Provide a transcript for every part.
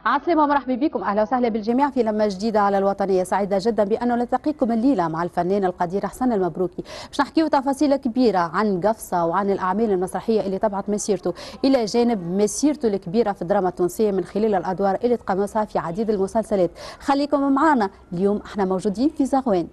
عسلامة ومرحبا بكم، أهلا وسهلا بالجميع في لمة جديدة على الوطنية. سعيدة جدا بأنه نلتقيكم الليلة مع الفنان القدير حسن المبروكي باش نحكيو تفاصيل كبيرة عن قفصة وعن الأعمال المسرحية اللي تبعت مسيرته، إلى جانب مسيرته الكبيرة في الدراما التونسية من خلال الأدوار اللي تقمصها في عديد المسلسلات. خليكم معنا، اليوم احنا موجودين في زغوان.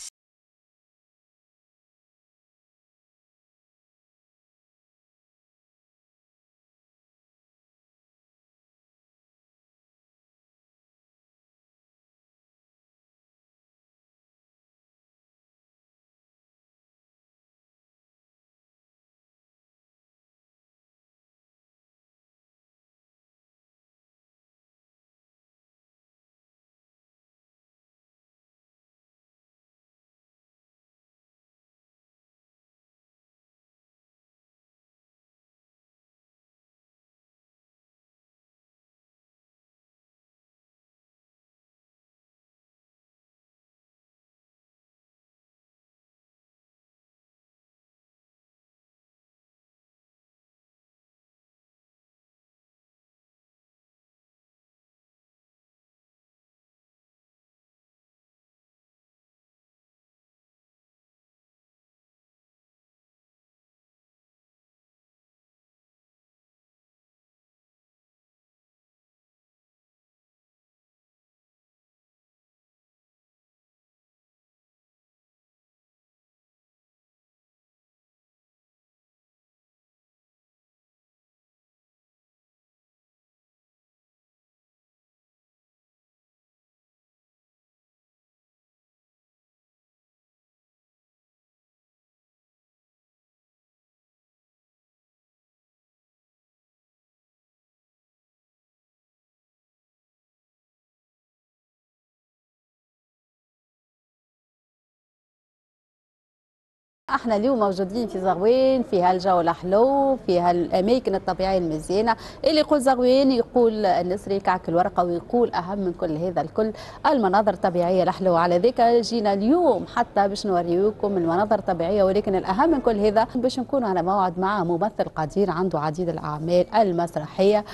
احنا اليوم موجودين في زغوان، في هالجو الحلو، في هالاماكن الطبيعيه المزيانه. اللي يقول زغوان يقول النسري كعك الورقه، ويقول اهم من كل هذا الكل المناظر الطبيعيه الحلوه. على ذيك جينا اليوم حتى باش نوريوكم المناظر الطبيعيه، ولكن الاهم من كل هذا باش نكون على موعد مع ممثل قدير عنده عديد الاعمال المسرحيه،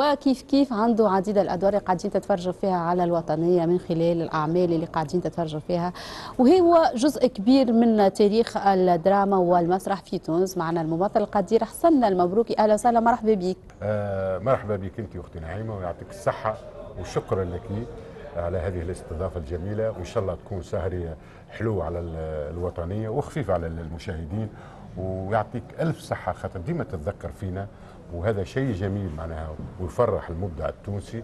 وكيف عنده عديد الادوار اللي قاعدين تتفرجوا فيها على الوطنيه من خلال الاعمال اللي قاعدين تتفرجوا فيها، وهو جزء كبير من تاريخ الدراما والمسرح في تونس. معنا الممثل القدير حسن المبروكي، اهلا وسهلا، مرحبا بك. مرحبا بك انت اختي نعيمه، ويعطيك الصحه وشكرا لك على هذه الاستضافه الجميله، وان شاء الله تكون سهريه حلوه على الوطنيه وخفيفه على المشاهدين، ويعطيك الف صحه خاطر ديما تتذكر فينا، وهذا شيء جميل معناها ويفرح المبدع التونسي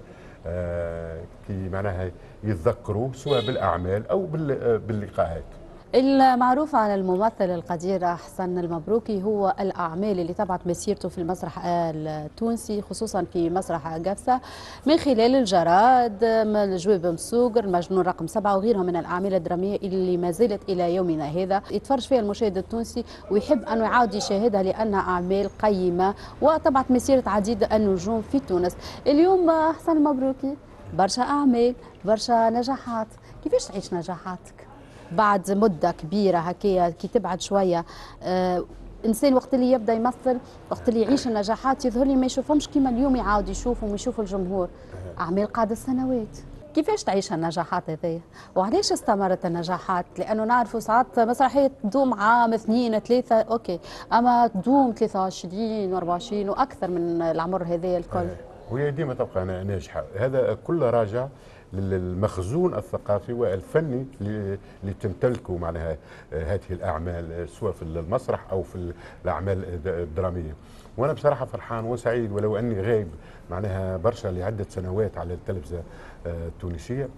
كي معناها يتذكروا سواء بالاعمال او باللقاءات. المعروف عن الممثل القدير حسن المبروكي هو الأعمال اللي تبعت مسيرته في المسرح التونسي، خصوصا في مسرح قفصة، من خلال الجراد، الجواب مسوقر، المجنون رقم 7 وغيرها من الأعمال الدرامية اللي ما زالت إلى يومنا هذا يتفرج فيها المشاهد التونسي ويحب أنه يعاود يشاهدها لأنها أعمال قيمة وتبعت مسيرة عديد النجوم في تونس. اليوم حسن المبروكي برشا أعمال، برشا نجاحات، كيفاش تعيش نجاحاتك بعد مدة كبيرة هكايا كي تبعد شوية؟ إنسان وقت اللي يبدأ يمثل، وقت اللي يعيش النجاحات يظهر لي ما يشوفهمش كيما اليوم يعاود يشوفهم ويشوف الجمهور. أعمال قاعدة سنوات، كيفاش تعيش النجاحات هذيا؟ وعلاش استمرت النجاحات؟ لأنه نعرفوا ساعات مسرحية تدوم عام 2 3 أوكي، أما تدوم 23 و24 وأكثر من العمر هذايا الكل. وهي ديما تبقى ناجحة، هذا كله راجع للمخزون الثقافي والفني اللي تمتلكه معناها هذه الاعمال سواء في المسرح او في الاعمال الدراميه. وانا بصراحه فرحان وسعيد ولو اني غايب معناها برشا لعده سنوات على التلفزه التونسيه،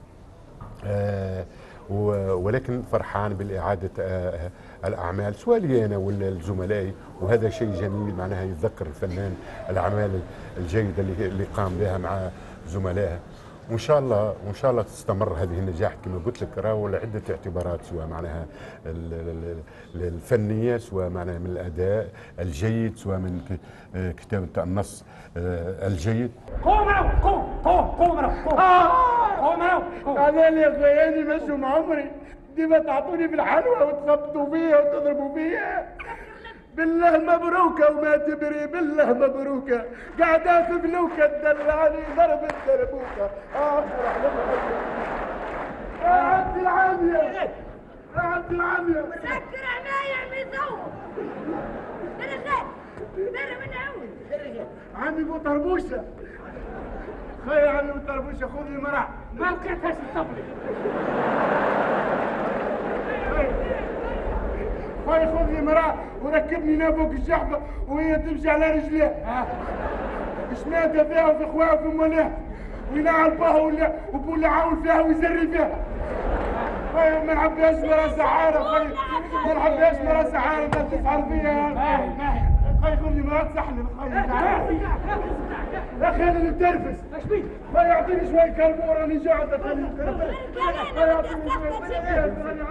ولكن فرحان بالاعاده الاعمال سواء لي انا ولا لزملائي، وهذا شيء جميل معناها يتذكر الفنان الاعمال الجيده اللي قام بها مع زملائه. وان شاء الله تستمر هذه النجاح كما قلت لك، راهو لعده اعتبارات سواء معناها الفنيه، سواء معناها من الاداء الجيد، سواء من كتابه النص الجيد. قوم قوم هذا اللي اخواني مشوا مع عمري، ديما تعطوني بالحلوى وتخبطوا فيها وتضربوا فيها. بالله مبروكة وما تبري بالله مبروكة قاعدة في بلوكة تدلعني ضرب الدربوكة يا عبد العامية يا عبد العامية سكر عماية ميزو درجات درة من عود عمي بو طربوشة خي يا عمي بو طربوشة خذ لي مرع ما لقيتهاش الطبلة خي خذ لي مرع وركبني هنا فوق الشحبة وهي تمشي على رجليها شنادة فيها وفي اخوها وفي مولاها وينعل بها وبو اللي عاون فيها ويزري فيها خي ما نحبهاش مرا سحارة خي ما نحبهاش مرا سحارة ما تفعل فيا خي خذ لي مرا تسحلل خي يا اخي انا اللي مترفس ايش بيك؟ خي يعطيني شوي كربون راني جاعد خليني مترفس خي يعطيني شوي راني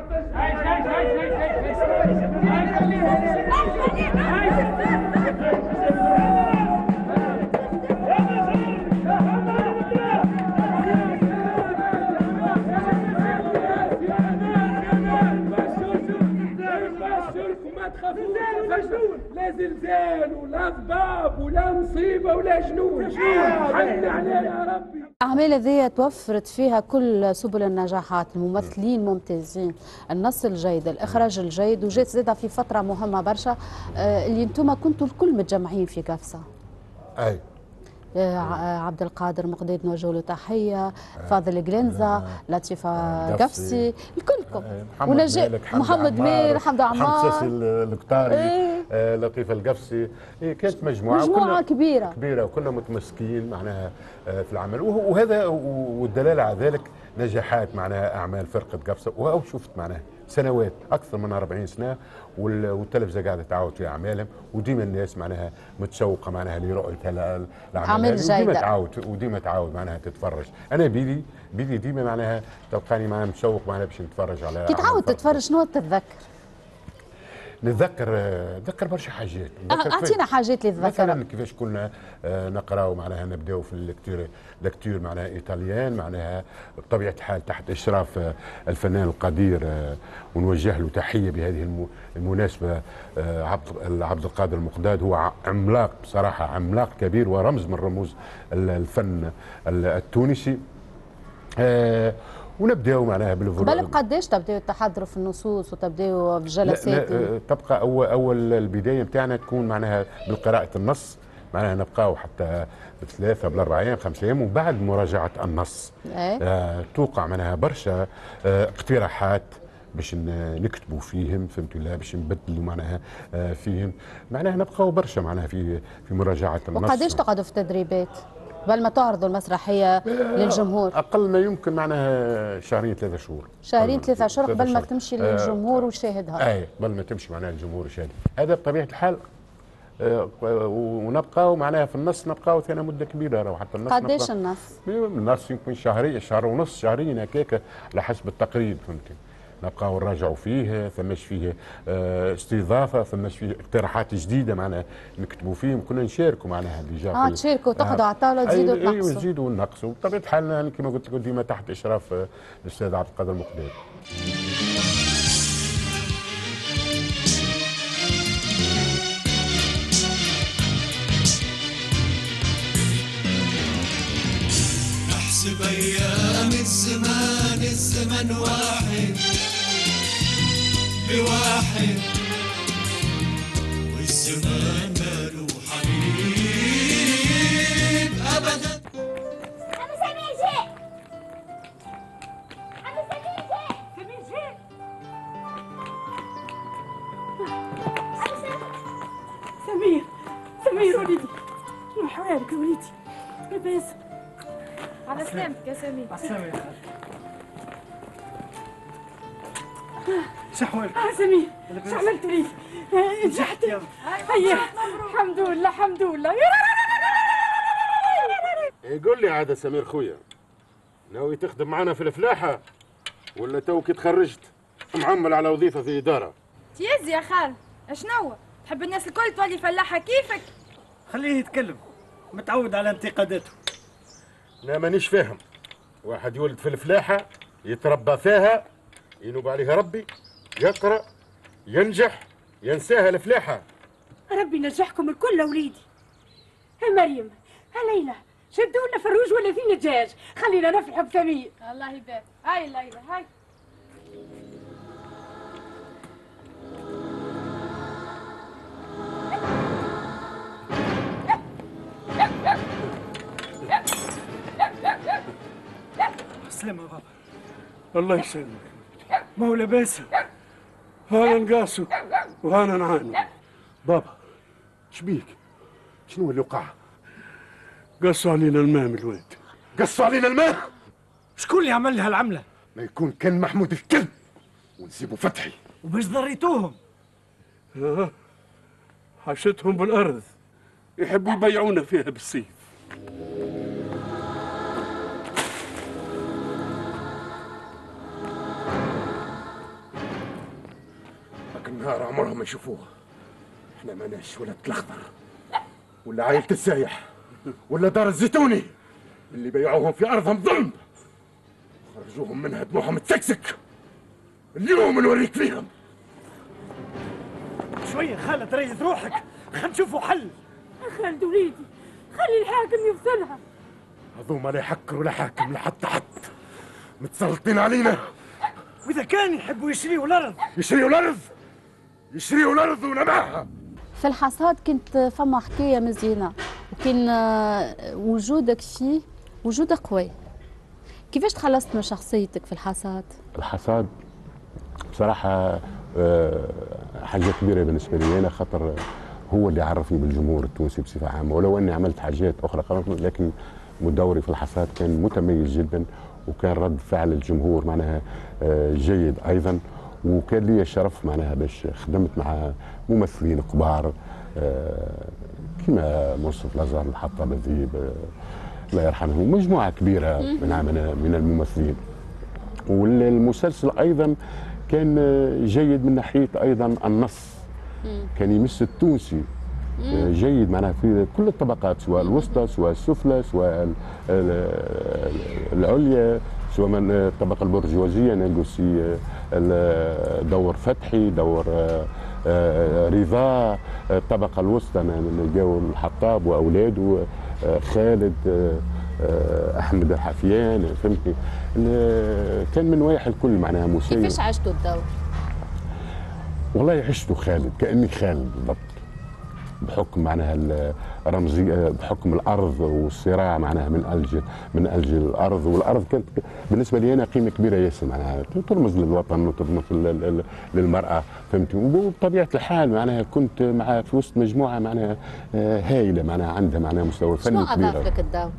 لا زلزال ولا ضباب ولا مصيبه ولا جنون حن علينا يا ربي. الأعمال هذه توفرت فيها كل سبل النجاحات، الممثلين ممتازين، النص الجيد، الإخراج الجيد، وجات زادة في فترة مهمة برشا اللي انتم كنتوا الكل متجمعين في قفصة. أي عبد القادر مقداد نوجه له تحيه، فاضل جلنزا، لطيفه قفصي، الكلكم، محمد مالك، حمد عمار، محمد ساسي القطاري، لطيفه القفصي، كانت مجموعه كبيره وكنا متمسكين معناها في العمل، وهذا والدلاله على ذلك نجاحات معناها اعمال فرقه قفصه، وأو شفت معناها سنوات اكثر من 40 سنه والتلفزه قاعده تعاود في اعمالهم، وديما الناس معناها متشوقه معناها لرؤيه الاعمال وديما تعاود معناها تتفرج. انا بيدي ديما معناها تلقاني معناها متشوق معناها باش نتفرج على كي تعاود تتفرج شنو تتذكر؟ نتذكر برشا حاجات. اعطينا حاجات اللي تذكرها. مثلا كيفاش كنا نقراو معناها نبداو في اللكتور معناها ايطاليان معناها بطبيعه الحال تحت اشراف الفنان القدير ونوجه له تحيه بهذه المناسبه. عبد القادر المقداد هو عملاق بصراحه، عملاق كبير ورمز من رموز الفن التونسي. ونبداو معناها قبل بقداش تبداو تحضروا في النصوص وتبداو في الجلسات؟ لا تبقى اول البدايه نتاعنا تكون معناها بقراءه النص، معناها نبقاو حتى بثلاثه بالاربع ايام 5 ايام، وبعد مراجعه النص توقع معناها برشا اقتراحات باش نكتبوا فيهم، فهمت ولا باش نبدلوا معناها فيهم، معناها نبقاو برشا معناها في مراجعه النص. وقداش تقعدوا في التدريبات؟ قبل ما تعرضوا المسرحيه للجمهور؟ اقل ما يمكن معناها شهرين 3 شهور. شهرين 3 شهور قبل ما تمشي للجمهور ويشاهدها. اي قبل ما تمشي معناها الجمهور يشاهد. هذا بطبيعه الحال. ونبقاو معناها في النص نبقاو ثاني مده كبيره، راهو حتى النص قداش النص؟ النص يمكن شهر ونص، شهرين هكاك على حسب التقريب، فهمتي. نبقاو نراجعوا فيه، ثماش فيه استضافه، ثماش فيه اقتراحات جديده معناها نكتبوا فيهم، كنا نشاركوا معناها اللي جا تشاركوا تقعدوا على الطاوله تزيدوا تنقصوا. ايوه نزيدوا ونقصوا، بطبيعه الحال كما قلت لكم ديما تحت اشراف الاستاذ عبد القادر المقداد. احسب ايام الزمان واحد بواحد، والزمان ماله حبيب ابدا. عم سمير جاء، عم سمير جاء، سمير جاء، سمير وليدي، شنو حوالك يا وليدي؟ لاباس؟ على سلامتك يا سمير. على السلامة يا خالد. شحوالك؟ سمير شو عملت لي؟ نجحت. هيا الحمد لله الحمد لله. يقول لي عاد سمير خويا، ناوي تخدم معنا في الفلاحه ولا توك تخرجت معمل على وظيفه في اداره؟ تيزي يا خال، اشنو؟ تحب الناس الكل تولي فلاحه كيفك؟ خليه يتكلم، متعود على انتقاداته. لا مانيش فاهم، واحد يولد في الفلاحه يتربى فيها ينوب عليها ربي، يقرا ينجح ينساها الفلاحه، ربي ينجحكم الكل وليدي. ها مريم، ها ليلى، شدوا لنا فروج ولا فين الدجاج، خلينا نفرحوا بثمين. الله يبارك. هاي ليلى هاي. سلامة بابا. الله يسلمك. مولا باسم. هانا نقاسو وهانا نعانو. بابا شبيك؟ شنو اللي وقع؟ قصوا علينا الماء من الواد. قصوا علينا الماء؟ شكون اللي عمل لها العملة؟ ما يكون كان محمود الكلب ونسيبوا فتحي. وباش ضريتوهم؟ حشتهم بالأرض، يحبوا يبيعونا فيها بالسيف. هاك النهار عمرهم ما يشوفوها. احنا ماناش ولا الأخضر ولا عائلة السايح ولا دار الزيتوني اللي بيعوهم في أرضهم ظلم، خرجوهم منها دموعهم تسكسك. اليوم نوريك فيهم. شوية خالد ريث روحك، خل نشوفوا حل. خالد وليدي، خلي الحاكم يفصلها. هذوما لا يحكر ولا حاكم لا حتى حد، متسلطين علينا. وإذا كان يحبوا يشريوا الأرض، يشريوا الأرض ونبعها. في الحصاد كنت فما حكاية مزيانة، وكان وجودك فيه وجود قوي. كيفاش تخلصت من شخصيتك في الحصاد؟ الحصاد بصراحة حاجة كبيرة بالنسبة لي أنا، خاطر هو اللي عرفني بالجمهور التونسي بصفة عامة، ولو أني عملت حاجات أخرى لكن مدوري في الحصاد كان متميز جدا، وكان رد فعل الجمهور معناها جيد أيضا، وكان لي الشرف معناها باش خدمت مع ممثلين كبار كما منصف لازار، الحطاب الذيب الله يرحمه، مجموعة كبيرة من الممثلين. والمسلسل أيضا كان جيد من ناحية أيضا النص، كان يمس التونسي جيد معناها في كل الطبقات، سواء الوسطى سواء السفلى سواء العليا سواء من الطبقة البرجوازية، نلقوسي دور فتحي، دور رضا، الطبقة الوسطى نلقاو الحطاب وأولاده، خالد، أحمد الحفيان، فهمتني؟ كان من نواحي الكل معناها مسير. كيفاش عشتوا الدور؟ والله عشته خالد، كأني خالد بالضبط، بحكم معناها الرمزية، بحكم الأرض والصراع معناها من أجل الأرض، والأرض كانت بالنسبة لي أنا قيمة كبيرة ياسر، معناها ترمز للوطن وترمز للمرأة، فهمتني؟ وبطبيعة الحال معناها كنت في وسط مجموعة معناها هائلة، معناها عندها معناها مستوى فني كبير. شنو أضاف لك الدور؟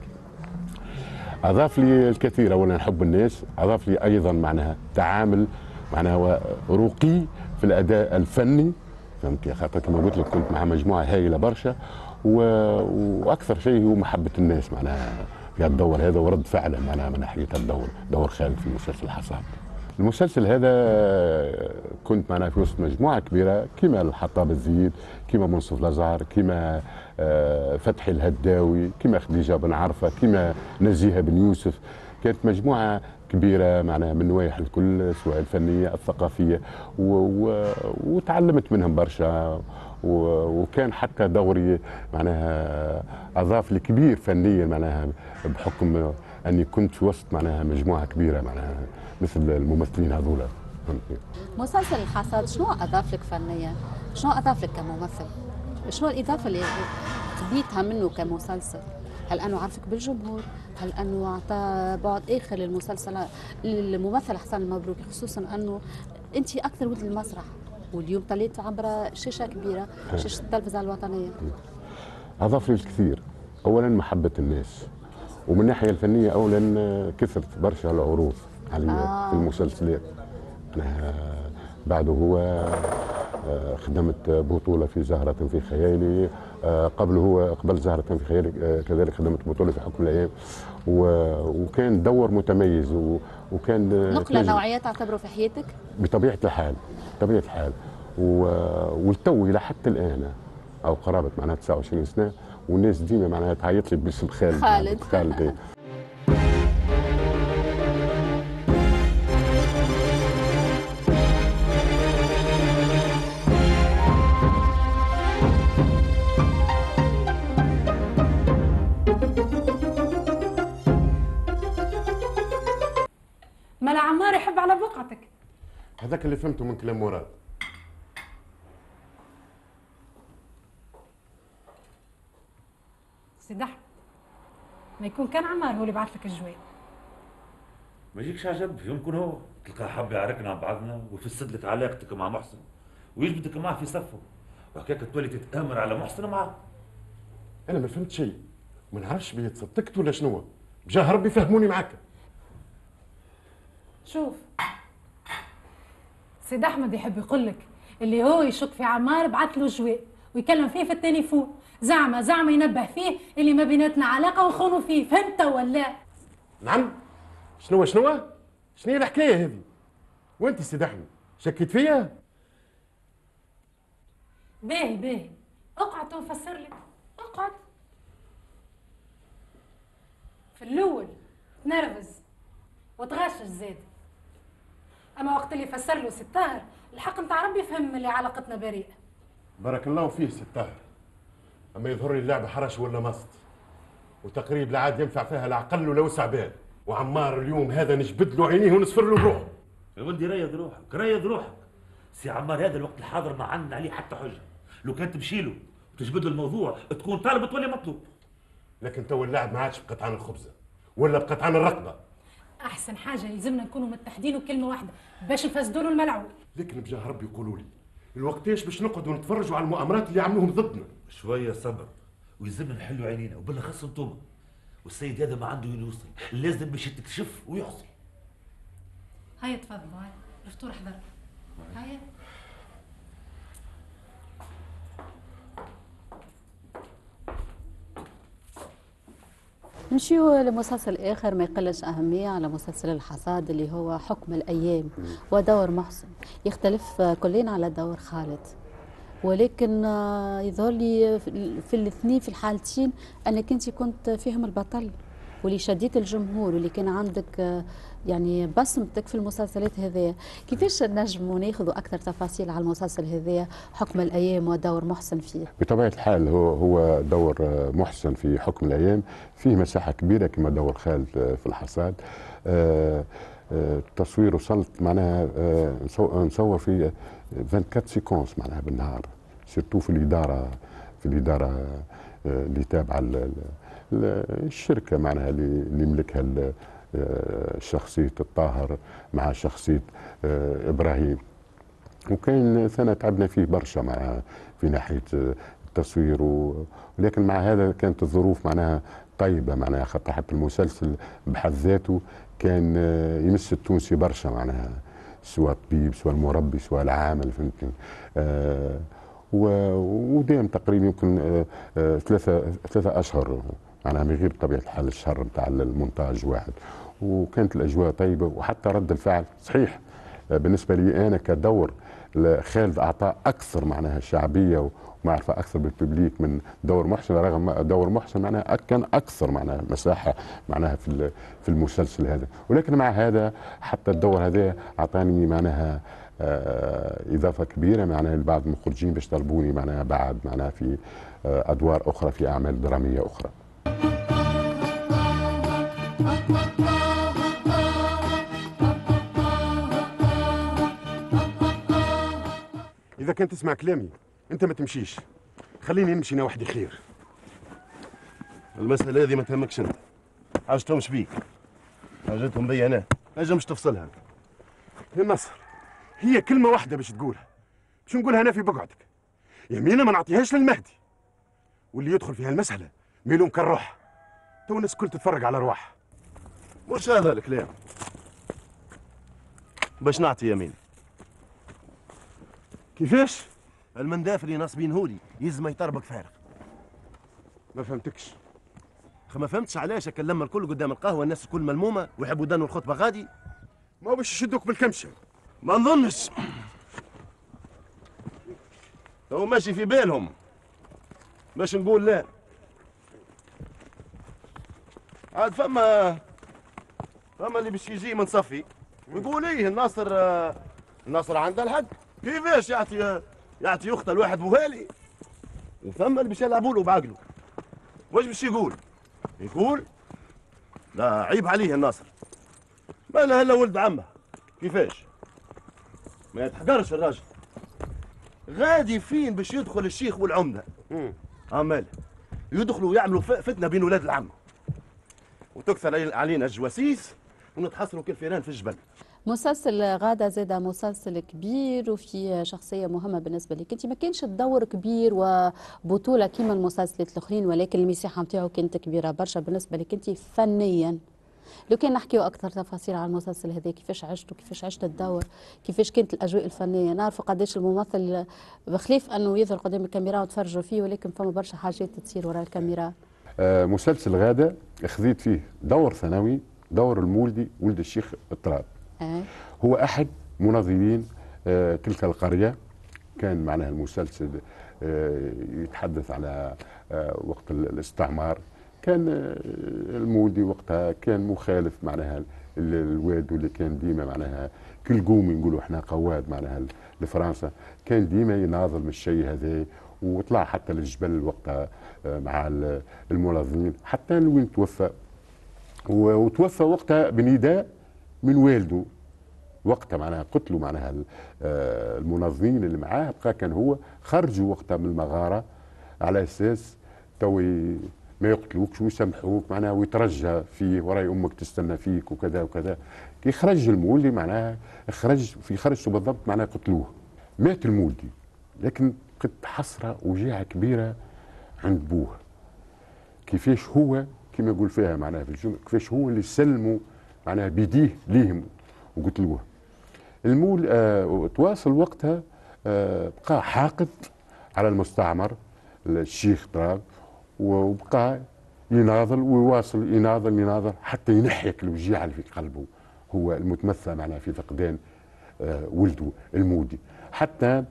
أضاف لي الكثير، أولا حب الناس، أضاف لي أيضا معناها تعامل معناها رقي في الأداء الفني، فهمت؟ خاطر كما قلت لك كنت مع مجموعة هائلة برشا، وأكثر شيء هو محبة الناس معناها في الدور هذا، ورد فعله معناها من ناحية دور خالد في مسلسل الحصاد. المسلسل هذا كنت معناها في وسط مجموعة كبيرة كما الحطاب الزيد، كما منصف لازار، كما فتحي الهداوي، كما خديجة بن عرفة، كما نزيهة بن يوسف. كانت مجموعة كبيرة معناها من نواحي الكل، سواء الفنية الثقافية، وتعلمت منهم برشا، وكان حتى دوري معناها أضاف لي كبير فنيا معناها، بحكم أني كنت في وسط معناها مجموعة كبيرة معناها مثل الممثلين هذولا. مسلسل الحصاد شنو أضاف لك فنيا؟ شنو أضاف لك كممثل؟ شنو الإضافة اللي خديتها منه كمسلسل؟ هل أنه عرفك بالجمهور؟ هل أنه أعطى بعد آخر للمسلسل للممثل حسن المبروكي، خصوصا أنه أنت أكثر ولد المسرح، واليوم طليت عبر شاشة كبيرة، شاشة التلفزة الوطنية. أضاف لي الكثير، أولا محبة الناس، ومن الناحية الفنية أولا كثرت برشا العروض علي في المسلسلات. أنا بعده هو خدمت بطولة في زهرة في خيالي، قبل زهرة في خيالي كذلك خدمت بطولة في حكم الأيام، وكان دور متميز، وكان نقلة نوعية تعتبره في حياتك؟ بطبيعة الحال، بطبيعة الحال، والتو إلى حتى الآن أو قرابة معناها 29 سنة، والناس ديما معناها تعيط لي باسم خالد. ملا عمار يحب على بقعتك. هذاك اللي فهمته من كلام مراد. سيد احمد، ما يكون كان عمار هو اللي بعث لك الجواب. ما يجيكش عجب، يمكن هو تلقاه حب يعاركنا عن بعضنا ويفسد لك علاقتك مع محسن ويجبدك معه في صفه، وهكاك تولي تتآمر على محسن معاه. انا ما فهمت شيء، ما نعرفش بيه تصدقت ولا شنو، بجاه ربي فهموني معاك. شوف سيد احمد يحب يقول لك اللي هو يشك في عمار بعث له جواب ويكلم فيه في التليفون، زعما ينبه فيه اللي ما بيناتنا علاقه ويخونوا فيه، فهمت ولا؟ نعم. شنو هي الحكايه هذه؟ وانت سيد احمد شكيت فيا؟ باهي اقعد ونفسر لك. اقعد. في الاول تنرفز وتغشش زاد، اما وقت اللي فسر له سي طاهر الحق نتاع ربي فهم اللي علاقتنا بريئه. بارك الله فيه سي طاهر، اما يظهر لي اللعبه حرش ولا مصد، وتقريب لا عاد ينفع فيها لا عقل ولا وسع بال، وعمار اليوم هذا نجبد له عينيه ونصفر له بروحه. يا ولدي ريض روحك، سي عمار هذا الوقت الحاضر ما عندنا عليه حتى حجه، لو كان تمشي له وتجبد له الموضوع تكون طالب تولي مطلوب. لكن تو اللاعب ما عادش بقطعان الخبزه ولا بقطعان الرقبه. احسن حاجه يلزمنا نكونوا متحدين وكلمه واحده باش نفسدوا له الملعوب. لكن بجاه ربي يقولوا لي الوقتاش باش نقعدوا نتفرجوا على المؤامرات اللي عملوهم ضدنا. شويه صبر ويلزمنا نحلوا عينينا، وبالاخص انتوما، والسيد هذا ما عنده يوصي، لازم باش تكشف ويحصي. هيا تفضلوا، هيا الفطور حضر. هيا نمشيو لمسلسل آخر ما يقلش أهمية على مسلسل الحصاد اللي هو حكم الأيام ودور محسن. يختلف كلنا على دور خالد، ولكن يظهر لي في الاثنين في الحالتين أنك أنت كنت فيهم البطل واللي شديت الجمهور واللي كان عندك يعني بصمتك في المسلسلات هذيا. كيفاش نجموا ناخذوا اكثر تفاصيل على المسلسل هذيا حكم الايام ودور محسن فيه؟ بطبيعه الحال هو دور محسن في حكم الايام فيه مساحه كبيره كما دور خالد في الحصاد. التصوير وصلت معناها نصور في 24 سيكونس معناها بالنهار، سيرتو في الاداره اللي تابعه الشركه معناها اللي يملكها شخصيه الطاهر مع شخصيه ابراهيم. وكاين سنه تعبنا فيه برشا معناها في ناحيه التصوير ولكن مع هذا كانت الظروف معناها طيبه معناها، خاطر حتى المسلسل بحد ذاته كان يمس التونسي برشا معناها، سواء الطبيب سواء المربي سواء العامل فهمتني. ودائما تقريبا يمكن ثلاثة أشهر معناها من غير بطبيعة الحال الشهر نتاع المونتاج واحد، وكانت الأجواء طيبة وحتى رد الفعل صحيح بالنسبة لي أنا كدور خالد أعطاه أكثر معناها شعبية ومعرفة أكثر بالببليك من دور محسن، رغم دور محسن معناها كان أكثر معناها مساحة معناها في المسلسل هذا، ولكن مع هذا حتى الدور هذا أعطاني معناها إضافة كبيرة معناها لبعض المخرجين باش طلبوني معناها بعد معناها في أدوار أخرى في أعمال درامية أخرى. إذا كنت تسمع كلامي أنت ما تمشيش، خليني نمشي أنا وحدي خير. المسألة هذه ما تهمكش أنت، حاجتهمش بيك، حاجتهم بي أنا، نجمش تفصلها. يا نصر هي كلمة واحدة باش تقولها، باش نقولها أنا في بقعتك، يمينة ما نعطيهاش للمهدي، واللي يدخل في هالمسألة ميلوم كالروح، تو الناس الكل تتفرج على رواح. مش هذا الكلام باش نعطي يمين. كيفاش؟ المنداف اللي ناصبينهولي يلزم يطربق فارغ. ما فهمتكش. ما فهمتش علاش لما الكل قدام القهوه الناس الكل ملمومه ويحبوا يدنوا الخطبه غادي؟ ما هو باش يشدوك بالكمشه. ما نظنش. هو ماشي في بالهم باش نقول لا. عاد فما اللي باش يجي من صفي ويقول ايه الناصر عنده الحق، كيفاش يعطي يخطى الواحد بوهالي، وفما اللي باش يلعبوا له بعقله. واش باش يقول؟ لا عيب عليه الناصر، ما له الا ولد عمه. كيفاش؟ ما يتحقرش الراجل. غادي فين باش يدخل الشيخ والعمده؟ عمال يدخلوا ويعملوا فتنه بين ولاد العم، وتكثر علينا الجواسيس ونتحصروا كالفيران في الجبل. مسلسل غادة زاد مسلسل كبير وفي شخصية مهمة بالنسبة لك انت، ما كانش الدور كبير وبطولة كيما المسلسلات الاخرين، ولكن المساحة نتاعو كانت كبيرة برشا بالنسبة لك انت فنيا. لو كان نحكيو اكثر تفاصيل على المسلسل هذا، كيفاش عشتوا، كيفاش عشت الدور، كيفاش كانت الاجواء الفنيه. نعرفوا قداش الممثل بخلاف انه يظهر قدام الكاميرا وتفرجوا فيه، ولكن فما برشا حاجات تصير وراء الكاميرا. مسلسل غادة خذيت فيه دور ثانوي، دور المولدي ولد الشيخ الطراب. هو احد منظمين تلك القريه. كان معناها المسلسل يتحدث على وقت الاستعمار. كان المولدي وقتها كان مخالف معناها الوالد، اللي كان ديما معناها كل قوم نقولوا احنا قواد معناها لفرنسا، كان ديما يناضل من الشيء هذا، وطلع حتى للجبل وقتها مع المنظمين حتى لوين توفى. وتوفى وقتها بنداء من والده. وقتها معناها قتلوا معناها المنظمين اللي معاه، بقى كان هو خرجوا وقتها من المغاره على اساس توي ما يقتلوكش ويسامحوك معناها، ويترجى فيه وراي امك تستنى فيك وكذا وكذا. كي خرج المولدي معناها خرجته بالضبط معناها قتلوه. مات المولدي، لكن كنت حسره وجيعه كبيره عند بوه. كيفاش هو كما يقول فيها معناها في الجمله، كيفاش هو اللي سلموا معناها بيديه ليهم وقتلوه. المول تواصل وقتها بقى حاقد على المستعمر الشيخ طراب، وبقى يناضل ويواصل يناضل حتى ينحيك الوجيعه اللي في قلبه، هو المتمثل معناها في فقدان ولده المولدي. حتى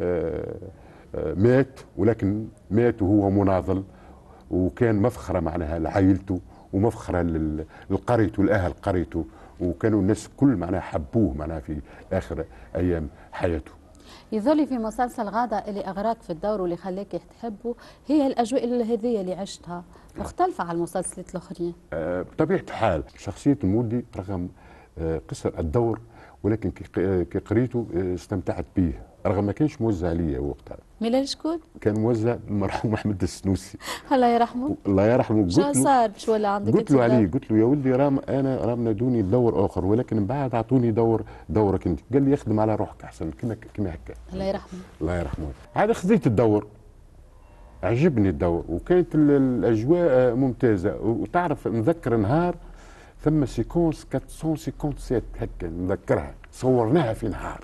مات، ولكن مات وهو مناضل، وكان مفخره معناها لعائلته ومفخره لقريته لاهل قريته، وكانوا الناس كل معناها حبوه معناها في اخر ايام حياته. يظل في مسلسل غادة اللي اغراك في الدور واللي خلاك تحبه هي الاجواء هذه اللي عشتها، مختلفه على المسلسلات الاخرين. بطبيعه الحال شخصيه المولدي رغم قصر الدور، ولكن كي قريته استمتعت به، رغم ما كانش موزع عليا وقتها. ميلاد شكون؟ كان موزع المرحوم احمد السنوسي. الله يرحمه. الله يرحمه. شو صار باش ولا عندك؟ قلت له عليه، قلت له يا ولدي رام نادوني بدور اخر، ولكن من بعد اعطوني دورك انت. قال لي اخدم على روحك احسن كما هكا. الله يرحمه. الله يرحمه. هذا خذيت الدور، عجبني الدور، وكانت الاجواء ممتازه. وتعرف نذكر نهار ثم سيكونس 457 هكا نذكرها، صورناها في نهار.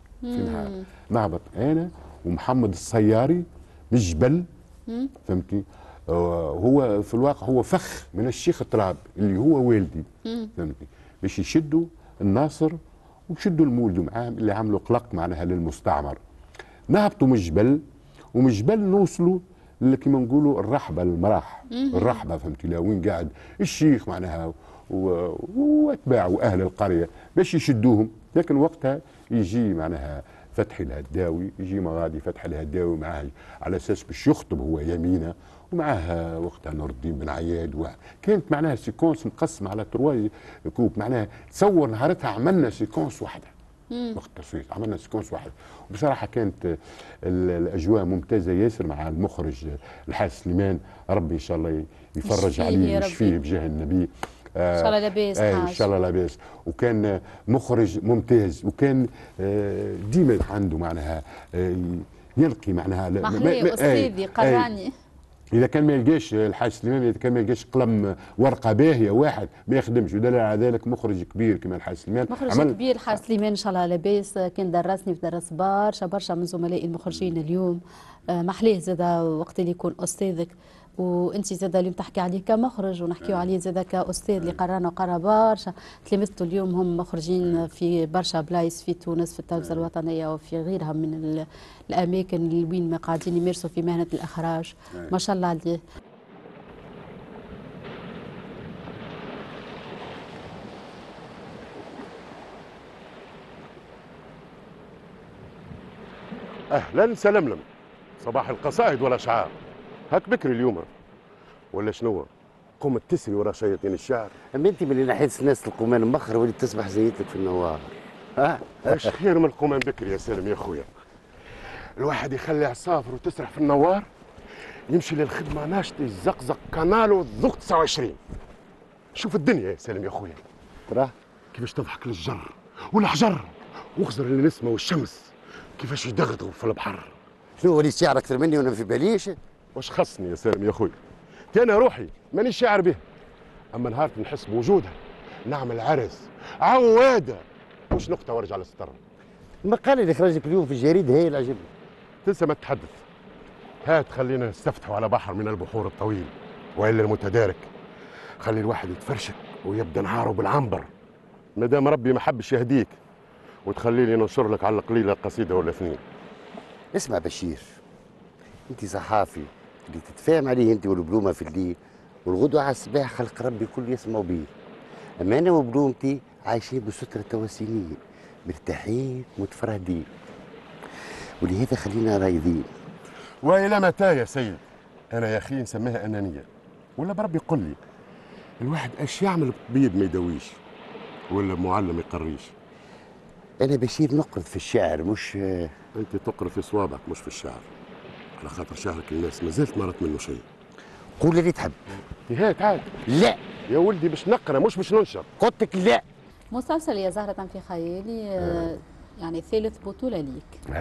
نهبط انا ومحمد الصياري من الجبل، فهمتي؟ هو في الواقع هو فخ من الشيخ طراب اللي هو والدي، فهمتي؟ باش يشدوا الناصر ويشدوا المولد معاهم اللي عملوا قلق معناها للمستعمر. نهبطوا من الجبل، ومن الجبل نوصلوا كما نقولوا الرحبه المراح، الرحبه فهمتي؟ لا وين قاعد الشيخ معناها واتباعه واهل القريه باش يشدوهم. لكن وقتها يجي معناها فتحي الهداوي، يجي مغادي فتحي الهداوي معاه على اساس باش يخطب هو يمينه، ومعاه وقتها نور الدين بن عياد. كانت معناها سيكونس مقسمه على ترواي كوب، معناها تصور نهارتها عملنا سيكونس واحده. وقت التصوير عملنا سيكونس واحد، وبصراحه كانت الاجواء ممتازه ياسر مع المخرج الحاج سليمان، ربي ان شاء الله يفرج عليه ويشفيه بجاه النبي. ان شاء الله لاباس. ان شاء الله لاباس. وكان مخرج ممتاز، وكان ديما عنده معناها يلقي معناها محلي استاذي قراني. اذا كان ما يلقاش الحاج سليمان، اذا كان ما يلقاش قلم ورقه باهيه واحد ما يخدمش، ودليل على ذلك مخرج كبير كما الحاج سليمان. مخرج كبير الحاج سليمان ان شاء الله لاباس، كان درسني في درس برشا من زملائي المخرجين اليوم. محليه زاده وقت اللي يكون استاذك، وانت زاده اليوم تحكي عليه كمخرج ونحكيو عليه زاده كاستاذ اللي قرانا وقرا برشا. تلامذته اليوم هم مخرجين في برشا بلايص في تونس في التلفزه الوطنيه وفي غيرها من الاماكن اللي وين ما قاعدين يمارسوا في مهنه الاخراج. ما شاء الله عليه. اهلا سلملم، صباح القصائد والاشعار. هاك بكري اليوم ولا شنو؟ قمت تسري ورا شياطين الشعر. اما انت من ناحيه الناس القمان مخر وليت تصبح زيتك في النوار. ايش خير من القمان بكري يا سالم يا خويا. الواحد يخلي عصافر وتسرح في النوار، يمشي للخدمه ناشط يزقزق كانالو الذوق 29. شوف الدنيا يا سالم يا خويا تراه كيفاش تضحك للجر والحجر واخزر للنسمه والشمس كيفاش يدغدغوا في البحر. شنو وليت شعر اكثر مني وانا في باليش؟ واش خصني يا سالم يا خويا؟ انا روحي مانيش شاعر به، اما نهار نحس بوجودها نعمل عرس عواده مش نقطه وارجع للستر. المقال اللي خرج لك اليوم في الجريده هي اللي عجبني. تنسى ما تتحدث. هات خلينا نستفتحوا على بحر من البحور الطويل والا المتدارك. خلي الواحد يتفرشك ويبدا نهاره بالعنبر ما دام ربي ما حبش يهديك، وتخليني ننشر لك على القليله قصيده ولا اثنين. اسمع بشير، انت صحافي اللي تتفاهم عليه انت والبلومه في الليل والغدوه على الصباح خلق ربي الكل يسمعوا بيه. اما انا وبلومتي عايشين بستره تواسينيه مرتاحين متفرهدين، ولهذا خلينا رايدين. والى متى يا سيد؟ انا يا اخي نسميها انانيه، ولا بربي قل لي الواحد ايش يعمل بيد ما يداويش ولا معلم يقريش؟ انا بشير نقرض في الشعر مش انت تقرض في صوابك مش في الشعر، على خاطر شعرك الناس ما زلت مرت منه شيء. قول اللي تحب. هات عاد. لا يا ولدي باش نقرا مش باش ننشر. قلت لك لا. مسلسل يا زهرة في خيالي يعني ثالث بطولة ليك.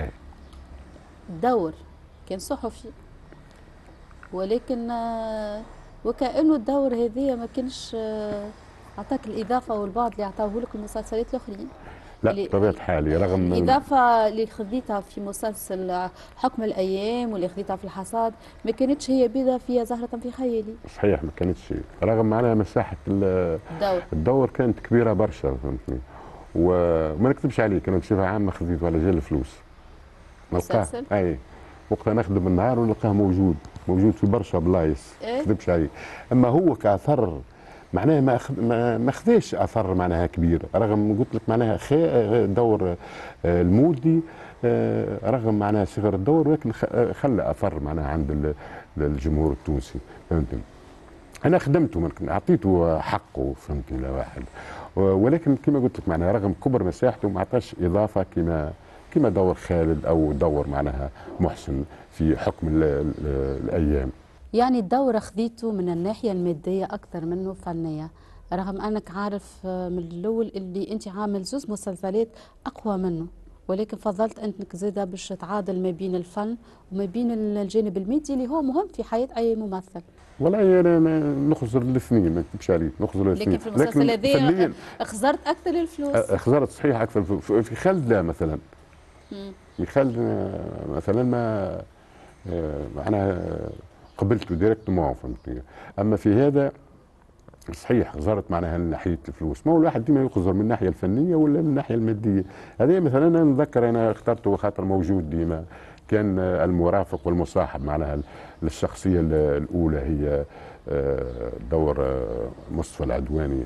الدور كان صحفي، ولكن وكأنه الدور هذايا ما كانش عطاك الإضافة والبعد اللي عطاوه لك المسلسلات الأخرين. لا بطبيعة الحال رغم الإضافة اللي خذيتها في مسلسل حكم الأيام واللي خذيتها في الحصاد ما كانتش هي بيضة فيها زهرة في خيالي. صحيح ما كانتش، رغم معناها مساحة الدور كانت كبيرة برشا فهمتني. وما نكذبش عليك انا بصفة عامة خذيته على جال الفلوس. نلقاه اي وقتها نخدم النهار ونلقاه موجود في برشا بلايص. ما نكذبش عليك. اما هو كاثر معناها ما خذاش اثر معناها كبير، رغم قلت لك معناها دور المودي رغم معناها صغر الدور، ولكن خلى اثر معناها عند الجمهور التونسي فهمتني. انا خدمته اعطيته حقه فهمتني لواحد، ولكن كما قلت لك معناها رغم كبر مساحته ما عطاش اضافه كما دور خالد او دور معناها محسن في حكم الايام. يعني الدور خذيته من الناحية المادية أكثر منه فنية، رغم أنك عارف من الأول اللي أنت عامل زوز مسلسلات أقوى منه، ولكن فضلت أنك زادة باش تعادل ما بين الفن وما بين الجانب المادي اللي هو مهم في حياة أي ممثل. والله أنا نخزر الاثنين ما نكذبش عليك، نخزر الاثنين. لكن في المسلسل هذايا خسرت أكثر الفلوس. خسرت صحيح أكثر في خالد لا مثلا. في خالد مثلا ما معناها قبلته ديريكتومون فهمتني. اما في هذا صحيح خزرت معناها من ناحيه الفلوس، ما هو الواحد ديما يخزر من الناحيه الفنيه ولا من الناحيه الماديه. هذا مثلا انا نتذكر انا اخترته خاطر موجود ديما كان المرافق والمصاحب معناها للشخصيه الاولى هي دور مصطفى العدواني.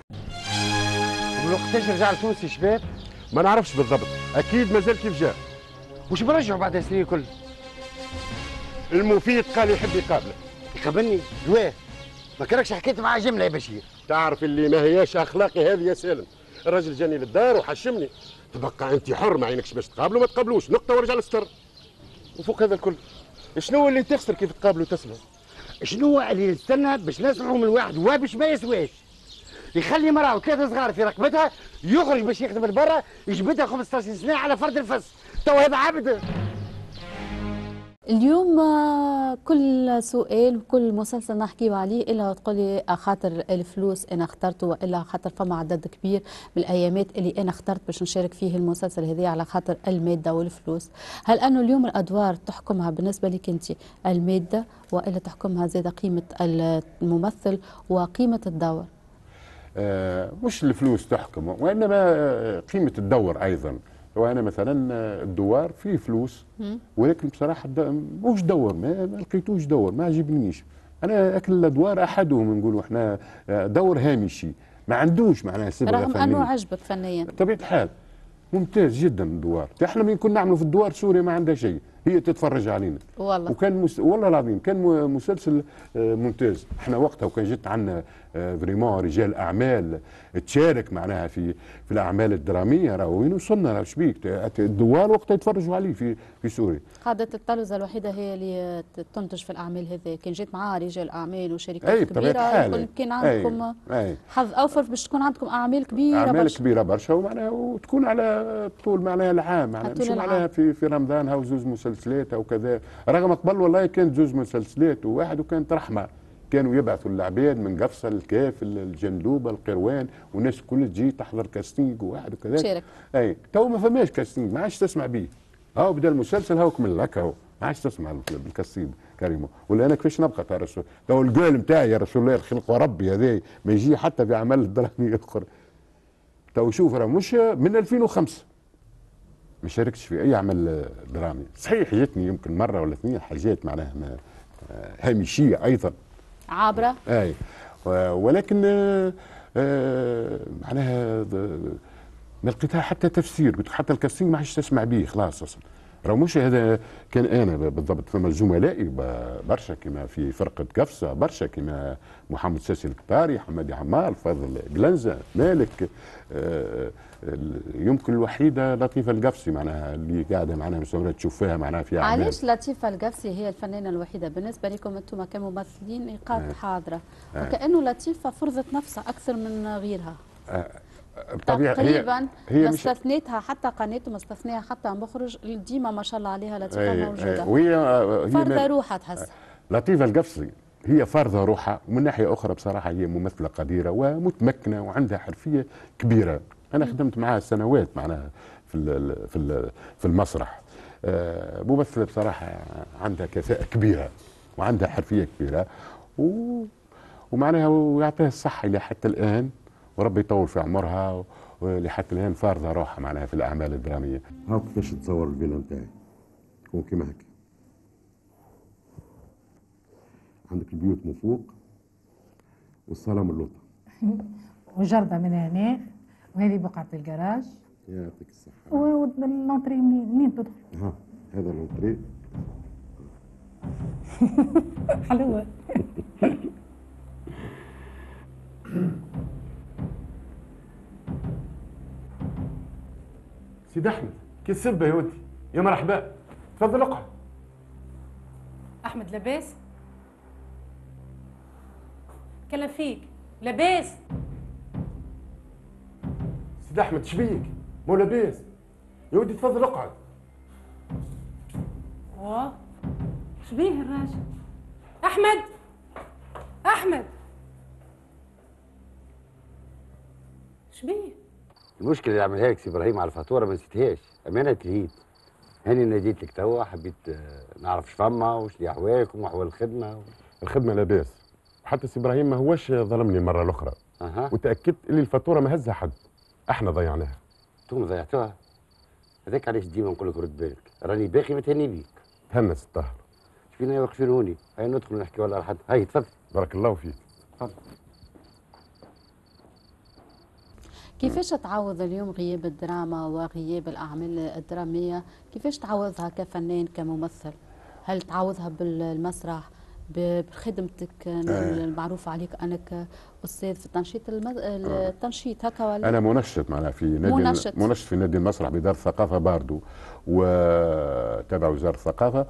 وقتاش رجع لتونس شباب؟ ما نعرفش بالضبط، اكيد مازال كيف جاء. وش برجعوا بعد السنين الكل؟ المفيد قال يحب يقابلك. يقابلني؟ لواه؟ ما كانكش حكيت معاه جمله يا بشير. تعرف اللي ما هياش اخلاقي هذه يا سالم، الراجل جاني للدار وحشمني، تبقى انت حر ما عينكش باش تقابله ما تقابلوش، نقطه وارجع للستر. وفوق هذا الكل شنو اللي تخسر كيف تقابله وتسمع؟ شنو اللي نستنى باش نسمعوا من واحد وابش ما يسواش؟ يخلي مراه وثلاثه صغار في رقبتها يخرج باش يخدم لبرا يجبدها 15 سنه على فرد الفس، تو هذا عبد. اليوم كل سؤال وكل مسلسل نحكيو عليه الا تقول لي خاطر الفلوس انا اخترته والا خاطر فما عدد كبير من الايامات اللي انا اخترت باش نشارك فيه المسلسل هذا على خاطر الماده والفلوس. هل انه اليوم الادوار تحكمها بالنسبه لك انت الماده والا تحكمها زاد قيمه الممثل وقيمه الدور؟ مش الفلوس تحكم وانما قيمه الدور ايضا. وانا مثلا الدوار فيه فلوس ولكن بصراحه موش دور ما لقيتوش دور ما عجبنيش. انا اكل الادوار احدهم نقولوا احنا دور هامشي ما عندوش معناها صبغه فنيه. رغم انه عجبك فنيا. بطبيعه الحال ممتاز جدا الدوار. احنا من كنا نعملوا في الدوار سوريا ما عندها شيء، هي تتفرج علينا والله. وكان والله العظيم كان مسلسل ممتاز. احنا وقتها وكان جت عندنا فريمون رجال اعمال تشارك معناها في الاعمال الدراميه، راه وين وصلنا، راه شبيك الدوار وقتها يتفرجوا عليه في سوريا. قاعدة التلفزة الوحيدة هي اللي تنتج في الأعمال هذه، كان جيت معاها رجال أعمال وشركات كبيرة كان عندكم حظ أوفر باش تكون عندكم أعمال كبيرة أعمال كبيرة برشا ومعناها وتكون على طول معناها العام، معناها مش معناها في رمضان هاو زوز مسلسلات أو كذا، رغم قبل والله كانت زوز مسلسلات وواحد وكانت رحمة، كانوا يبعثوا العباد من قفصة الكاف الجندوبة القروان والناس الكل تجي تحضر كاستينج وواحد وكذا. تشارك. أي تو ما فماش كاستينج، ما عادش تسمع به. هاو بدا المسلسل هاو كمل لك هاو ما عادش تسمع بالكاستينج كريمو. ولا انا كيفاش نبقى يا رسول تو القول نتاعي يا رسول الله الخلق وربي هذا ما يجي حتى في اعمال دراميه اخرى. تو شوف راه مش من 2005 ما شاركتش في اي عمل درامي، صحيح جتني يمكن مره ولا اثنين حاجات معناها هامشيه ايضا عابره. اي ولكن معناها ما لقيتها حتى تفسير، حتى الكاستينج ما عادش تسمع به خلاص اصلا. راه مش هذا كان انا بالضبط، فما زملائي برشا كما في فرقه قفصه، برشا كما محمد ساسي القطاري، حمادي عمار، فضل قلنزه، مالك يمكن الوحيده لطيفه القفصي معناها اللي قاعده معناها مستمره تشوف فيها معناها في اعمال. علاش لطيفه القفصي هي الفنانه الوحيده بالنسبه لكم انتم كممثلين ايقاف حاضره وكانه لطيفه فرضت نفسها اكثر من غيرها؟ تقريبا ما استثنيتها حتى قناته، ما استثناها حتى مخرج، ديما ما شاء الله عليها لطيفه موجوده. وهي فرضه روحها تحس. لطيفه القفصي هي فرضه روحها، ومن ناحيه اخرى بصراحه هي ممثله قديره ومتمكنه وعندها حرفيه كبيره. انا خدمت معها سنوات معناها في المسرح. ممثله بصراحه عندها كفاءه كبيره وعندها حرفيه كبيره ومعناها ويعطيها الصحه الى حتى الان، وربي يطول في عمرها ولحتى الان فارضه روحها معناها في الاعمال الدراميه. هاو كيفاش تصور الفيلا نتاعي تكون كيما هكا، عندك البيوت من فوق والصاله من اللوطه وجرده من هنا، وهذه بقعه الجراج. يعطيك الصحه. واللونتري منين تدخل؟ ها هذا اللونتري حلوه. سيد احمد كي السبه يا ودي، يا مرحبا، تفضل اقعد. احمد لاباس؟ كلام فيك لاباس؟ سيد احمد شبيك؟ مو لاباس يا ودي، تفضل اقعد. واه شبيه الراجل؟ احمد احمد شبيه؟ المشكله اللي عملها لك سي ابراهيم على الفاتوره ما نسيتهاش، امانه تلهيت. هاني ناديت لك توا، حبيت نعرف اش فما واش اللي احوالكم واحوال الخدمه. الخدمه لاباس، حتى سي ابراهيم ما هوش ظلمني المره الاخرى. وتاكدت اللي الفاتوره ما هزها حد، احنا ضيعناها. انتم ضيعتوها؟ هذاك علاش ديما نقول لك رد بالك، راني باقي متهني بيك. تهنى سي الطاهر. فينا واقفين هوني، هاي ندخل نحكي ولا حد. هاي تفضل. بارك الله فيك. تفضل. كيفاش تعوض اليوم غياب الدراما وغياب الأعمال الدرامية؟ كيفاش تعوضها كفنان كممثل؟ هل تعوضها بالمسرح بخدمتك المعروفة عليك أنك أستاذ في التنشيط التنشيط هكا ولا؟ أنا منشط معناها في نادي منشط في نادي المسرح بدار الثقافة باردو وتابع وزارة الثقافة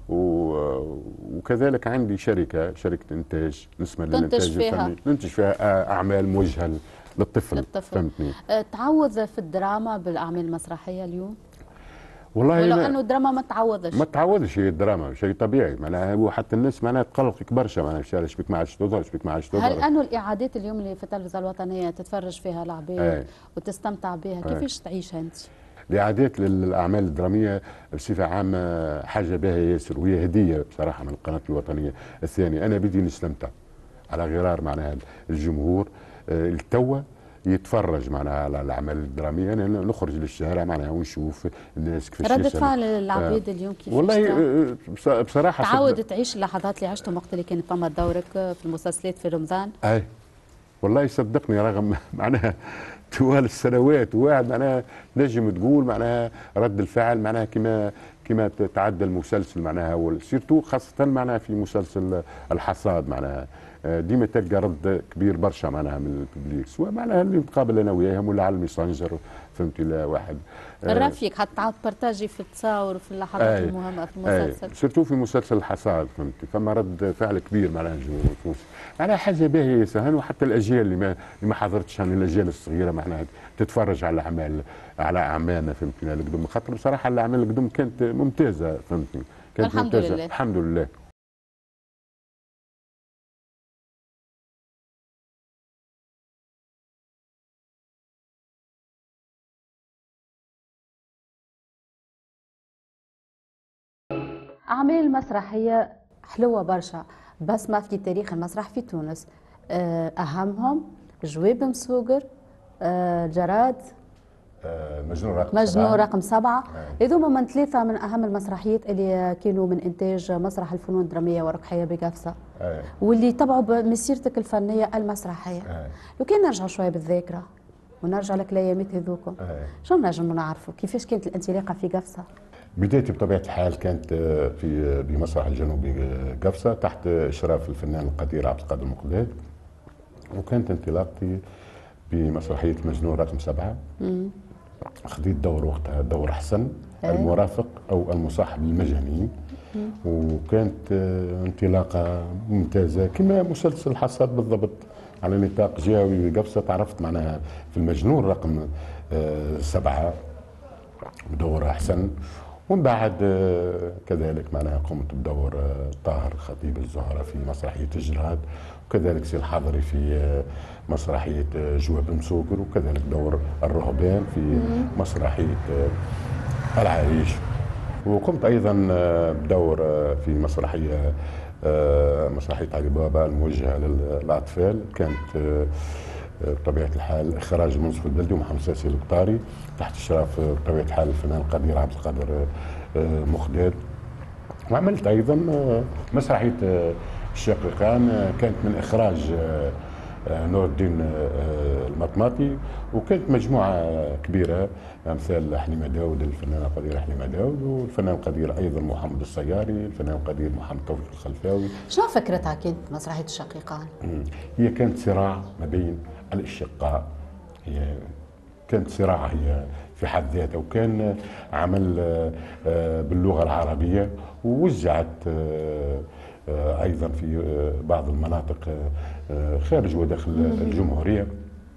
وكذلك عندي شركة إنتاج نسمى للإنتاج الفني، ننتج فيها أعمال موجهة للطفل. فهمتني؟ تعوض في الدراما بالاعمال المسرحيه اليوم؟ والله ولو انه الدراما ما تعوضش. ما تعوضش، هي الدراما شيء طبيعي معناها، وحتى الناس معناها تقلقك برشا معناها في الشارع، شبيك ما عادش تظهر، شبيك ما عادش تظهر. هل انه الاعادات اليوم اللي في التلفزه الوطنيه تتفرج فيها العباد وتستمتع بها، كيفاش تعيشها انت؟ الاعادات للاعمال الدراميه بصفه عامه حاجه باهيه ياسر، وهي هديه بصراحه من القناه الوطنيه الثانيه. انا بدي نستمتع على غرار معناها الجمهور التوا يتفرج معناها على الاعمال الدراميه، أنا نخرج للشارع معناها ونشوف الناس كيفاش ردة فعل العباد اليوم كيفاش؟ والله بصراحه تعود تعيش اللحظات اللي عشتهم وقت اللي كان فما دورك في المسلسلات في رمضان؟ اي والله صدقني رغم معناها طوال السنوات، وواحد معناها نجم تقول معناها رد الفعل معناها كما تعدى المسلسل معناها سيرتو خاصه معناها في مسلسل الحصاد معناها ديما تلقى رد كبير برشا معناها من الببليك، سواء معناها اللي نتقابل انا وياهم ولا على الميسنجر، فهمتي لا واحد رفيق حتى تعاود بارتاجي في التصاور وفي اللحظات المهمه في المسلسل. سيرتو في مسلسل الحصاد فهمتي، فما رد فعل كبير معناها الجمهور التونسي، معناها حاجه باهيه سهل، وحتى الاجيال اللي ما حضرتش من الاجيال الصغيره معناها تتفرج على اعمالنا فهمتي القدم، خاطر بصراحه الاعمال القدم كانت ممتازه فهمتني، كانت الحمد ممتازه لله. الحمد لله. أعمال مسرحية حلوة برشا، بصمة في تاريخ المسرح في تونس. أهمهم جواب مسوقر، جراد، مجنون رقم 7. هذوما من 3 من أهم المسرحيات اللي كانوا من إنتاج مسرح الفنون الدرامية ورق حياة بقفصة، واللي تبعوا بمسيرتك الفنية المسرحية. لو كان نرجعوا شوية بالذاكرة ونرجع لك الأيامات هذوكم، شو نجم نعرفوا كيفاش كانت الانطلاقة في قفصة؟ بدايتي بطبيعه الحال كانت بمسرح الجنوبي قفصه تحت اشراف الفنان القدير عبد القادر المقداد، وكانت انطلاقتي بمسرحيه المجنون رقم 7. خذيت دور وقتها دور حسن المرافق او المصاحب للمجانين، وكانت انطلاقه ممتازه كما مسلسل الحصاد بالضبط على نطاق جهوي قفصه. تعرفت معناها في المجنون رقم 7 بدور حسن، ومن بعد كذلك معناها قمت بدور طاهر خطيب الزهرة في مسرحية الجراد، وكذلك سي الحضري في مسرحية جواب مسوقر، وكذلك دور الرهبان في مسرحية العريش، وقمت أيضا بدور في مسرحية علي بابا الموجهة للأطفال، كانت بطبيعة الحال إخراج منصف البلدي ومحمد ساسي القطاري تحت إشراف بطبيعة الحال الفنان القدير عبد القادر مقداد. وعملت أيضا مسرحية الشقيقان، كانت من إخراج نور الدين المطماطي، وكانت مجموعة كبيرة أمثال حليمة داود الفنان القدير حليمة داود، والفنان القدير أيضا محمد الصياري، الفنان القدير محمد توفيق الخلفاوي. شنو فكرتها كانت مسرحية الشقيقان؟ هي كانت صراع ما بين الأشقاء، هي كانت صراع هي في حد ذاتها، وكان عمل باللغة العربية، ووزعت أيضا في بعض المناطق خارج وداخل الجمهورية،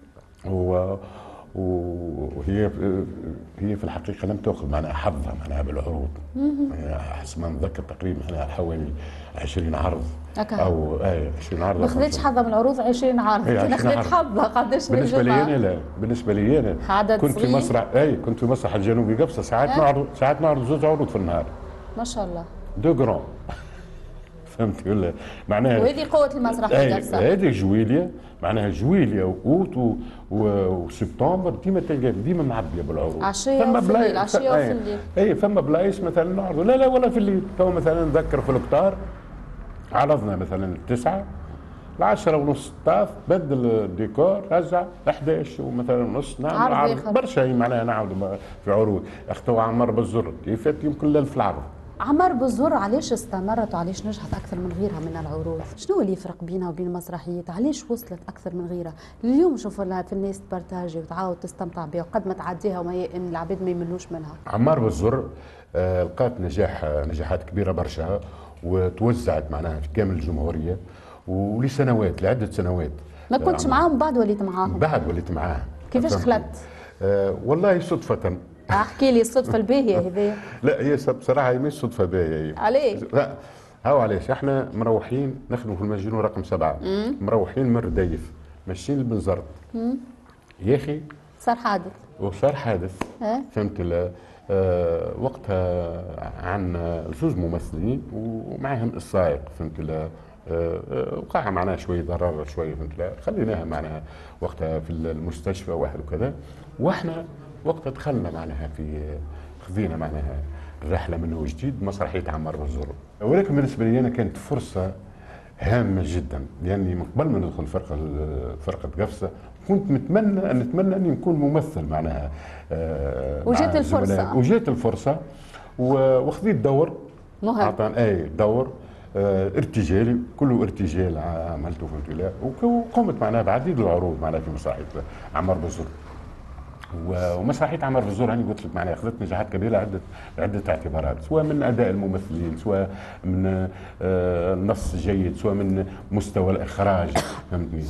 وهي في الحقيقة لم تأخذ معناها حظها معناها بالعروض، حسب ما نتذكر تقريبا معناها حوالي 20 عرض أو 20 عرض. ما خذتش حظها من العروض 20 عرض، كان خذت حظها قداش بالنسبة لي أنا لا، بالنسبة لي أنا كنت في مسرح كنت في مسرح الجنوبي قفصة، ساعات نعرض 2 عروض في النهار ما شاء الله، 2 جرام فهمتي ولا معناها. وهذه قوة المسرح في قفصة. هذه جويليا معناها جويليا واوت وسبتمبر ديما تلقى ديما معبيه بالعروض. عشية وفي الليل، عشية وفي الليل. اي فما بلايص مثلا نعرضوا لا ولا في الليل، تو مثلا نذكر في القطار عرضنا مثلا 9 10 ونص طاف، بدل الديكور رجع 11 ومثلا ونص نعمل عرض برشا معناها نعاودوا في عروض. اختو عمار بالزر كيف يمكن ليل في العرض. عمار بالزر علاش استمرت وعلاش نجحت اكثر من غيرها من العروض؟ شنو اللي يفرق بينها وبين المسرحيات؟ علاش وصلت اكثر من غيرها؟ اليوم نشوفوا لها في الناس تبارتاجي وتعاود تستمتع بها، وقد ما تعديها وما ان العباد ما يملوش منها. عمار بالزر لقات نجاحات كبيره برشا، وتوزعت معناها في كامل الجمهوريه ولسنوات لعده سنوات. ما كنتش معاهم بعد وليت معاهم؟ بعد وليت معاهم. كيفاش خلطت؟ والله صدفه. احكي لي الصدفه الباهيه هذه. لا هي بصراحه هي مش صدفه باهيه. عليه؟ لا هاو علاش احنا مروحين نخدموا في المجنون رقم 7، مروحين من رديف ماشيين لبنزرت. يا اخي صار حادث. وصار حادث. فهمت وقتها عندنا 2 ممثلين ومعاهم السائق، فهمت وقع معنا شويه ضرر شويه، فهمت خليناها معناها وقتها في المستشفى واحد وكذا، واحنا وقتها دخلنا معناها خذينا معناها الرحله من وجديد مسرحيه عمار بالزر. ولكن بالنسبه لي انا كانت فرصه هامه جدا، لاني من قبل ما ندخل فرقه قفصه كنت نتمنى اني نكون ممثل معناها. وجات الفرصه. وجات الفرصه وخذيت دور مهم. اعطاني دور ارتجالي، كله ارتجال عملته فهمت لا، وقمت معناها بعديد العروض معناها في مسرحيه عمار بزر. ومسرحيه عمار بزر هاني قلت لك معناها اخذت نجاحات كبيره عده اعتبارات، سواء من اداء الممثلين، سواء من نص جيد، سواء من مستوى الاخراج فهمتني.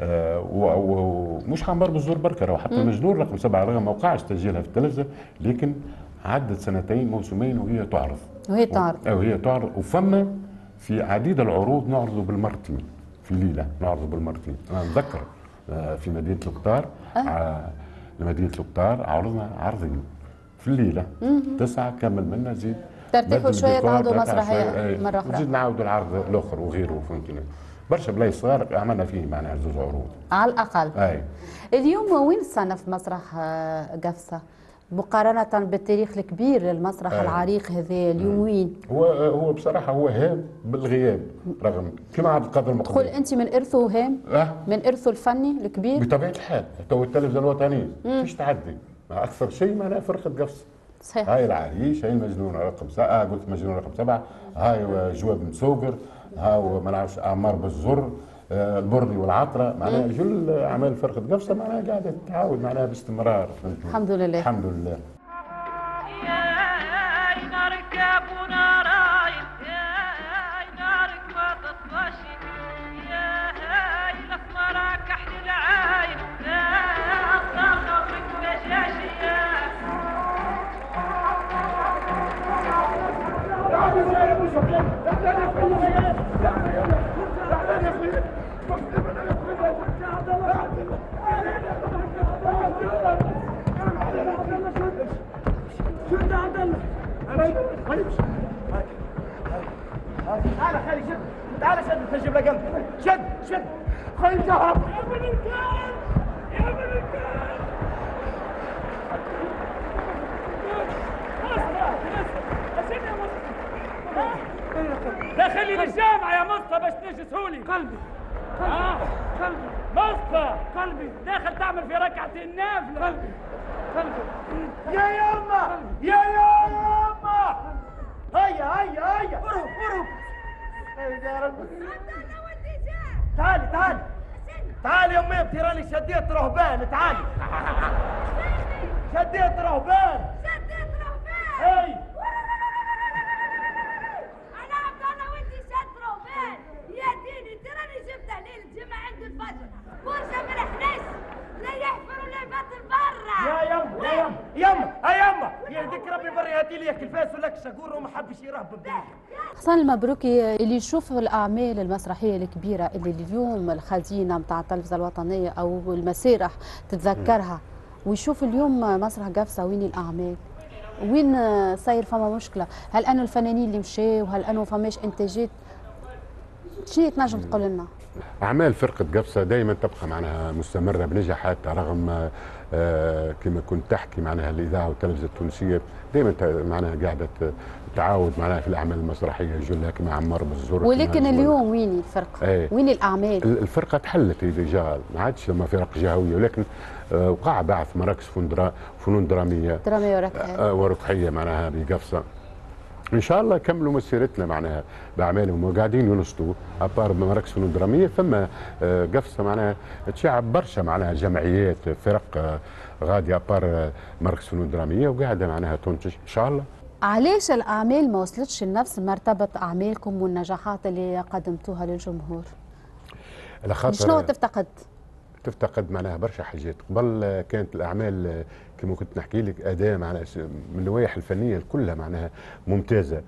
ومش عمار بزر بركه، وحتى مجنون رقم 7 رغم ما وقعش تسجيلها في التلفزه، لكن عدت سنتين موسمين وهي تعرض. وهي تعرض وفما في عديد العروض نعرضه بالمرتين في ليله، نعرضه بالمرتين. انا نتذكر في مدينه القطار لمدينه القطار عرضنا عرضين في الليله 9 كمل منا زيد ترتاحوا شويه تعودوا مسرحيه مره اخرى نزيد نعاودوا العرض الاخر وغيره فهمتني. برشا بلايص صغار عملنا فيه معناها 2 عروض على الاقل. اليوم وين صنف مسرح قفصة مقارنة بالتاريخ الكبير للمسرح العريق هذا اليوم وين؟ هو بصراحة هو هام بالغياب رغم كما عبد القادر المقدم. تقول أنت من إرثه هام؟ من إرثه الفني الكبير؟ بطبيعة الحال، تو التلفزيون الوطني فيش تعدي، أكثر شيء معناها فرقة قفصة. صحيح. هاي العريش، هاي المجنون رقم 7 قلت مجنون رقم 7، هاي جواب مسوقر، هاو ما نعرفش أعمار بالزر، البردي والعطرة، معناها جل أعمال فرقة قفصة معناها قاعدة تتعاود معناها باستمرار. الحمد لله. الحمد لله. تعال خلي شد، تعال شد تجيب لك قلب، شد خلي تهرب يا ابن الكلب يا ابن الكلب. لا خليني الجامعة يا مصطفى باش تجسهولي. قلبي قلبي مصطفى قلبي داخل تعمل في ركعتين نافلة. قلبي يا يما يا يما هيا قرب يا رب. تعالي يا امي بتي راني شديت رهبان. تعالي شديت رهبان. اي انا عبد الله وانت شد رهبان يا ديني تراني جبتها ليله الجمعه عند الفجر ورجع ما لحناش لا يحفر ولا يبطل برا. يا يما يهديك ربي بري هاتي لي الفاس ولك شقور وما حبش يرهب بديه. حسن المبروكي اللي يشوف الاعمال المسرحيه الكبيره اللي اليوم الخزينه نتاع التلفزه الوطنيه او المسارح تتذكرها ويشوف اليوم مسرح قفصة وين الاعمال؟ وين صاير فما مشكله؟ هل انه الفنانين اللي مشاو وهل انه فماش انتاجات؟ شنو تنجم تقول لنا؟ اعمال فرقه قفصة دائما تبقى معناها مستمره بنجاحاتها رغم كما كنت تحكي معناها الاذاعه والتلفزه التونسيه دائما معناها قاعده تعاود معناها في الاعمال المسرحيه جلها كما عمار بالزر. ولكن اليوم وين الفرقه؟ وين الاعمال؟ الفرقه تحلت ديجا ما عادش لما فرق جهويه ولكن وقع بعث مراكز فنون دراميه وركحيه معناها بقفصة. ان شاء الله يكملوا مسيرتنا معناها باعمالهم وقاعدين ينشطوا ابار مراكز فنون دراميه. ثم قفصة معناها تشعب برشا معناها جمعيات فرق غاديه ابار مراكز فنون دراميه وقاعده معناها تنتج ان شاء الله. علاش الاعمال ما وصلتش لنفس مرتبه اعمالكم والنجاحات اللي قدمتوها للجمهور؟ شنو تفتقد معناها برشا حاجات. قبل كانت الاعمال كما كنت نحكي لك اداء معناها من النواحي الفنيه كلها معناها ممتازه.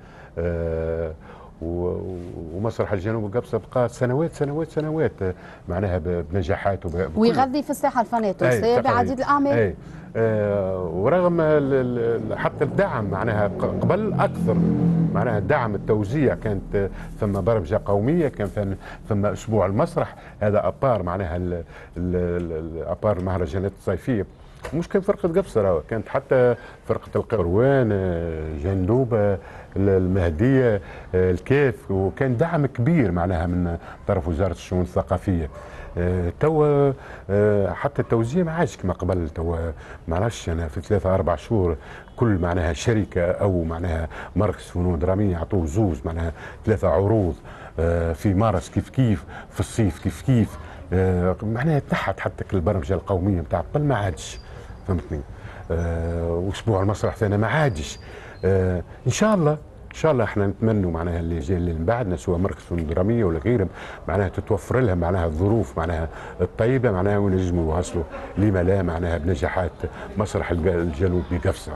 ومسرح الجنوب قفصة بقى سنوات معناها بنجاحات ويغذي في الساحه الفنيه التونسيه بعديد الاعمال. ورغم حتى الدعم معناها قبل اكثر معناها الدعم التوزيع كانت ثم برمجه قوميه كان ثم اسبوع المسرح هذا ابار معناها ابار المهرجانات الصيفيه. مش كان فرقه قفصة كانت حتى فرقه القروان جندوبه المهديه الكاف وكان دعم كبير معناها من طرف وزاره الشؤون الثقافيه. توا حتى التوزيع ما عادش كما قبل. توا ما نعرفش انا في 3 4 شهور كل معناها شركه او معناها مركز فنون دراميه يعطوه زوز معناها 3 عروض في مارس كيف كيف، في الصيف كيف كيف، معناها تحت حتى البرمجه القوميه نتاع قبل ما عادش، فهمتني. واسبوع المسرح ثاني ما عادش. ان شاء الله احنا نتمنوا معناها اللي جاي اللي من بعدنا سواء مركز فنون دراميه ولا غيرهم معناها تتوفر لهم معناها الظروف معناها الطيبه معناها وينجموا يواصلوا لما لا معناها بنجاحات مسرح الجنوب بقفصه.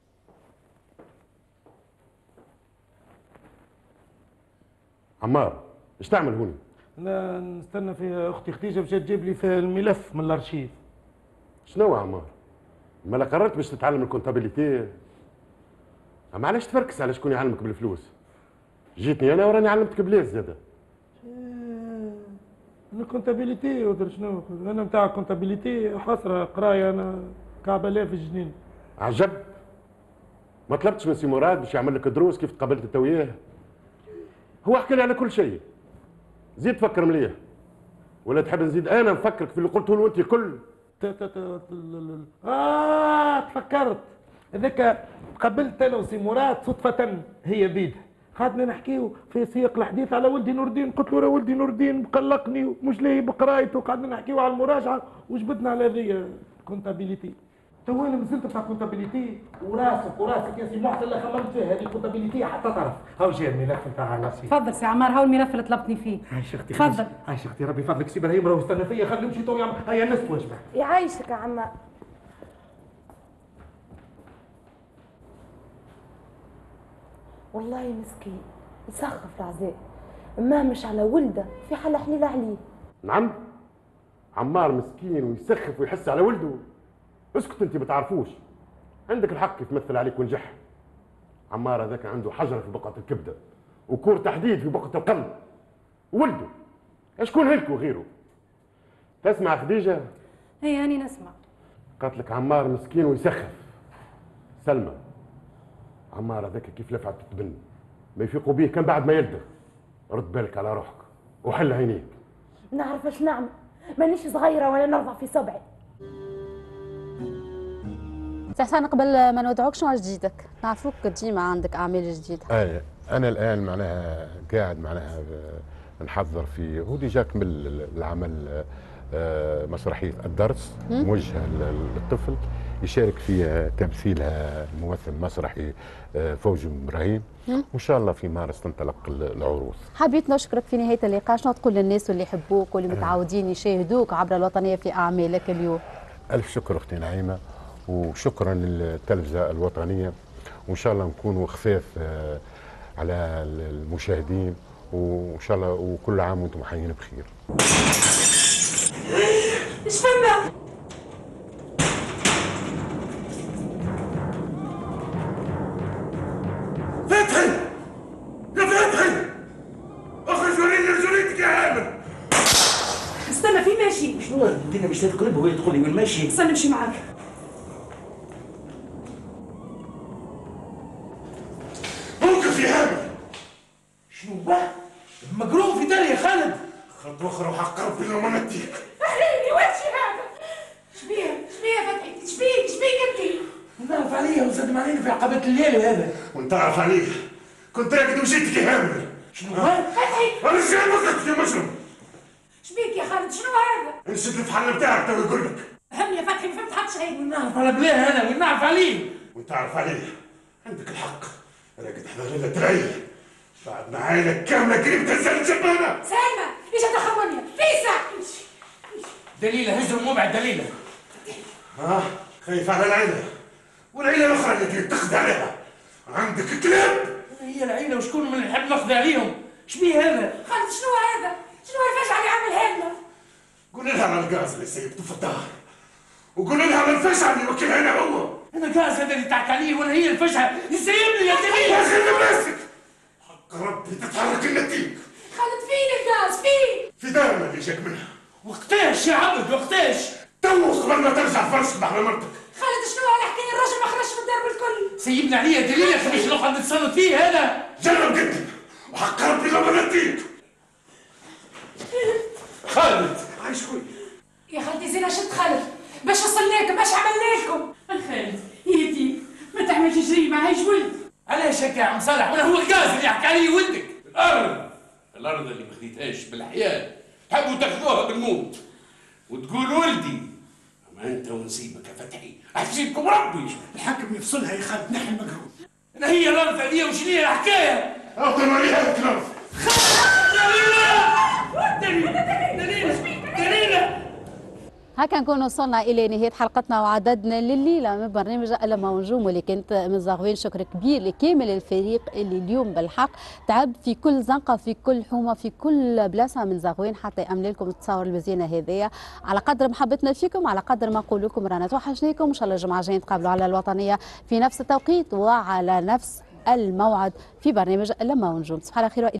عمار ايش تعمل هوني؟ انا نستنى في اختي خديجه باش تجيب لي في الملف من الارشيف. شنو يا عمار؟ ما قررت باش تتعلم الكونتابيليتي؟ اما علاش تفركس على شكون يعلمك بالفلوس؟ جيتني انا وراني علمتك بلاش زاده. الكونتابيليتي ودر شنو؟ انا نتاع الكونتابيليتي حسره قرايه انا كعبه لا في الجنين. عجب. ما طلبتش من سي مراد باش يعمل لك دروس كيف تقابلت انت وياه؟ هو حكى لي على كل شيء. زيد فكر مليح. ولا تحب نزيد انا نفكرك في اللي قلته له انت الكل؟ تفكرت هذاك قبلت انا وسي مراد صدفه هي بيدها قعدنا نحكيو في سياق الحديث على ولدي نور الدين. قلت له راه ولدي نور الدين مقلقني ومش لاهي بقرايته. قعدنا نحكيو على المراجعه وجبدنا على هذه كونتابيليتي. تو انا مازلت بتاع كونتابيليتي وراسك يا سي محسن اللي خممت فيها هذه كونتابيليتي حتى تعرف. هاو جاي الملف نتاع نفسي. تفضل سي عمار هاو الملف اللي طلبتني فيه. عايش اختي. تفضل. عايش اختي ربي فضلك سي ابراهيم راهو استنى فيا خلي نمشي تو هيا الناس واجبه. يعيشك يا عمار. والله مسكين يسخف العذاب ما مش على ولده في حالة حليلة عليه. نعم عمار مسكين ويسخف ويحس على ولده. اسكت انت ما تعرفوش. عندك الحق يتمثل عليك ونجح. عمار هذاك عنده حجره في بقعه الكبده وكور تحديد في بقعه القلب. ولده شكون هلكو غيره؟ تسمع خديجه؟ هي هاني نسمع. قالت لك عمار مسكين ويسخف. سلمى عمار هذاك كيف لفعت تتبن ما يفيقوا به كان بعد ما يلدغ. رد بالك على روحك وحل عينيك. نعرف ايش نعمل مانيش صغيره ولا نرضع في صبعي. سي حسن قبل ما نودعوك شنو جديدك؟ نعرفوك ديما عندك اعمال جديده. انا الان معناها قاعد معناها نحضر في هو ديجا كمل العمل مسرحيه الدرس موجهه للطفل يشارك فيها تمثيلها الممثل المسرحي فوزي ابراهيم. وان شاء الله في مارس تنطلق العروض. حبيت نشكرك في نهايه اللقاء. شنو تقول للناس اللي يحبوك واللي متعودين يشاهدوك عبر الوطنيه في اعمالك اليوم؟ الف شكر اختي نعيمه وشكرا للتلفزه الوطنيه وان شاء الله نكونوا خفاف على المشاهدين وان شاء الله وكل عام وانتم حيين بخير. ايش فما؟ فتحي يا فتحي اخرج وريني رجوليتك يا عامر. استنى في ماشي. شنو الدنيا مش تتقلب وهي تقول لي وين ماشي؟ استنى نمشي معاك. موقف يا عامر. شنو باه؟ مقروم في داري يا خالد. خطوه اخرى وحق ربي لو ما نتيك. احريني وجهي هذا. شبيه يا فتحي؟ شبيك انت؟ نعرف عليه وزاد علينا في عقبات الليل هذا. وانت عارف عليه كنت راقد وجيتك يا عامر. شنو هذا؟ فتحي الرجال وقتك يا مجرم. شبيك يا خالد شنو هذا؟ انشد الفحل بتاعك تو يقول لك. هم يا فتحي ما فهمت حتى شيء. نعرف على بلاه انا ونعرف عليه. وانت عارف عليه عندك الحق. راقد حدا ليلة ترعيه بعد ما عائلة كاملة قريب تنزل جبانة. سلمى ايش تخوني؟ فيسا دليلة هجر موبع دليلة. خايف على العيلة والعيلة الأخرى اللي تريد تقضي عليها. عندك كلاب. هي العيلة وشكون من اللي نحب نقضي عليهم؟ شبيه هذا؟ خالد شنو هذا؟ شنو الفجعة اللي عمل هنا؟ قول لها على الغاز اللي سيبته في الدار وقول لها على الفجعة اللي وكلها أنا هو. أنا غاز هذا اللي تعك عليه ولا هي الفجعة اللي سيبني يا دليل. يا أخي راسك حق ربي تتحرك النتيجة. خالد فين الغاز فين؟ في دارنا اللي جاك منها. وقتاش يا عبد وقتاش؟ تو قبل ما ترجع فرشك مع مرتك. خالد شنو هالحكاية الراجل ما خرجش من الدار بالكل. سيبنا عليا دليل يا أخي باش نقعد نتصنت فيه هذا. جرب قدي وحق ربي لو ما نتيك. خالد عايش خويا. يا خالتي زينة شد خلف باش وصلناكم باش عملنا لكم. خالتي يدي ما تعملش جريمة عايش ولد. علاش هكا يا عم صالح؟ ولا هو الغاز اللي يحكي عليه ولدك؟ الارض اللي ما خديتهاش بالحياه تحبوا تاخذوها بالموت وتقول ولدي. اما انت ونسيبك يا فتحي احسيبكم ربي. الحكم يفصلها يا خالد نحن المقهور. انا هي الارض هذه وش هي الحكايه؟ اعطي مريها الكلام. دليلة هكا نكون وصلنا الى نهايه حلقتنا وعددنا لليله من برنامج ألم ونجوم، واللي كانت من زغوين. شكر كبير لكامل الفريق اللي اليوم بالحق تعب في كل زنقه في كل حومه في كل بلاصه من زغوين حتى يامن لكم التصاور المزيانه هذيا. على قدر محبتنا فيكم، على قدر ما نقول لكم رانا توحشناكم. ان شاء الله الجمعه الجايه نتقابلوا على الوطنيه في نفس التوقيت وعلى نفس الموعد في برنامج ألم ونجوم. تصبحوا على خير.